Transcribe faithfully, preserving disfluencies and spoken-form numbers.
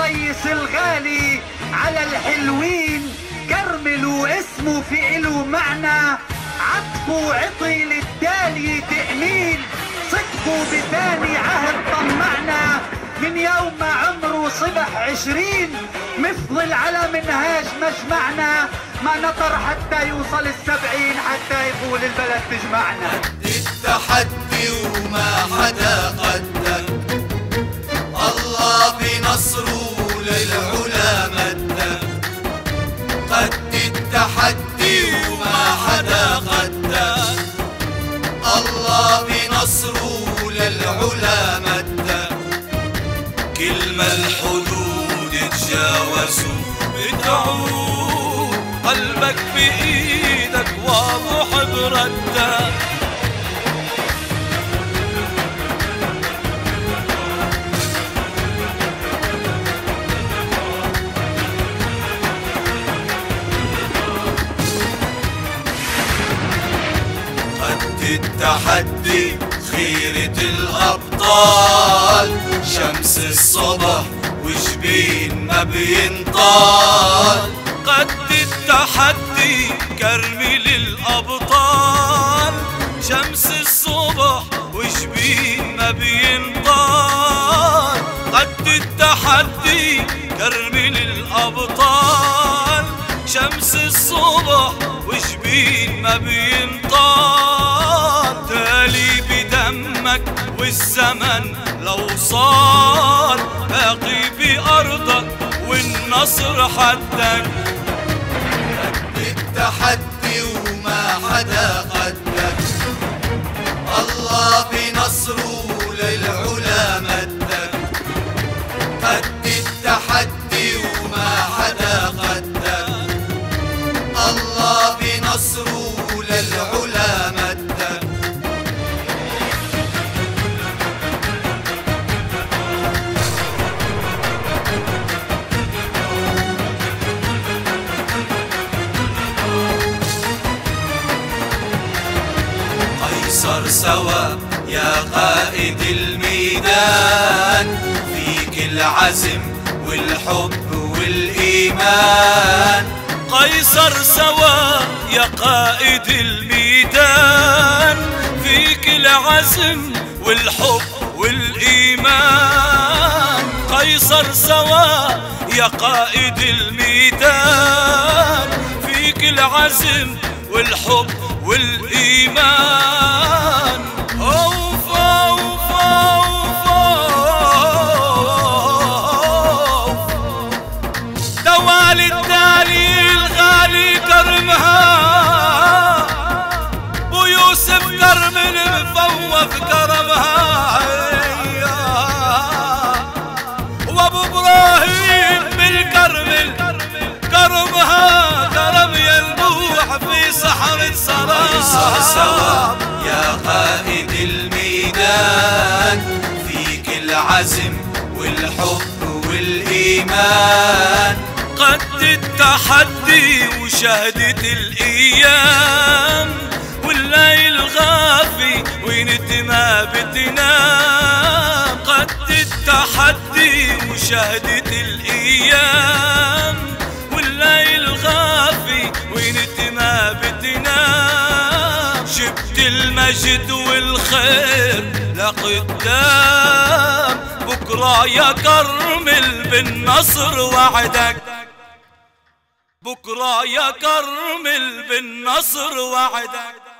الريس الغالي على الحلوين كرمل واسمه في إله معنى، عطفه عطي للدالي تأمين، صدقه بثاني عهد طمعنا، من يوم ما عمره صبح عشرين مفضل على منهاج مجمعنا، ما نطر حتى يوصل السبعين حتى يقول البلد تجمعنا. قد التحدي وما حدا قدك، الله بنصره للعلا مدك. قد التحدي وما حدا قدك، الله بنصره للعلا مدك. كل ما الحدود تجاوزوا بتعود قلبك بإيدك واضح بردك. قد التحدي خيرة الأبطال، شمس الصبح وجبين ما بينطال. قد التحدي كرمل الأبطال، شمس الصبح وجبين ما بينطال. قد التحدي كرمل الأبطال، شمس الصبح وجبين ما بينطال. تالي بدمك والزمن لو صار، باقي بأرضك والنصر حدك. قد التحدي وما حدا قدك، الله بنصره للعلا مدك. قد التحدي وما حدا قدك، الله بنصره للعلا مدك. قيصر سوا يا قائد الميدان، فيك العزم والحب والإيمان. قيصر سوا يا قائد الميدان، فيك العزم والحب والإيمان. قيصر سوا يا قائد الميدان، فيك العزم والحب والإيمان. أوف أوف أوف أوف دوالي الدالي الغالي كرمها، بو يوسف كرمل مفوف كرمها، وابو ابراهيم بالكرمل كرمها. كرم ينبوح في صحراء السلام. قيصر سوا يا قائد الميدان، فيك العزم والحب والإيمان. قد التحدي وشهدت الأيام، والليل غافي وانت ما بتنام. قد التحدي وشهدت الأيام، والليل غافي وانت ما بتنام. جبت المجد والخير لقدام، بكرة يا كرمل بالنصر وعدك. بكرة يا كرمل بالنصر وعدك.